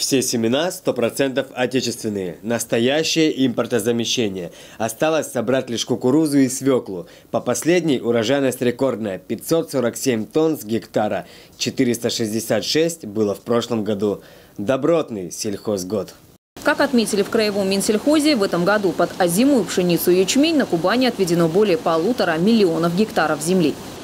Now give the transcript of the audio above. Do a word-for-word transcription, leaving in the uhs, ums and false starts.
Все семена сто процентов отечественные, настоящее импортозамещение. Осталось собрать лишь кукурузу и свеклу. По последней урожайность рекордная – пятьсот сорок семь тонн с гектара. четыреста шестьдесят шесть было в прошлом году. Добротный сельхозгод. Как отметили в краевом Минсельхозе, в этом году под озимую пшеницу и ячмень на Кубани отведено более полутора миллионов гектаров земли.